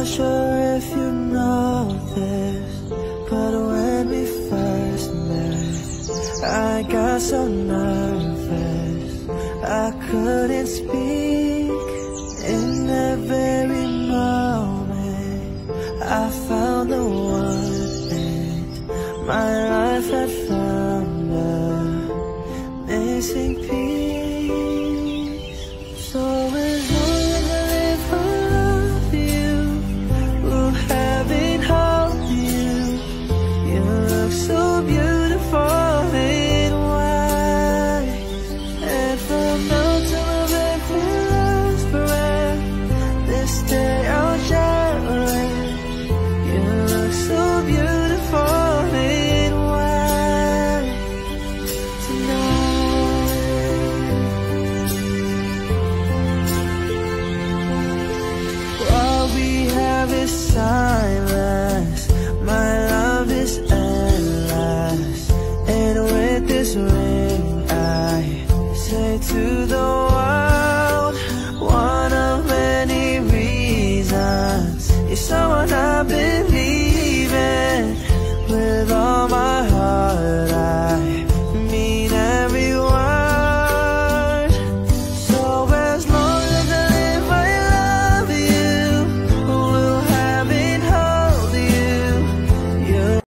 sure if you know this, but when we first met, I got so nervous I couldn't speak. In that very moment I found the one thing my life had found, a missing piece. So as long as I live, I love you, will have it, hold you. You look so beautiful in white, and from now till I've every last breath, this day I'll cherish. You look so beautiful in white tonight. What we have is silence, my love is endless, and with this ring I say to the world, one of many reasons, you're someone I believe in. Will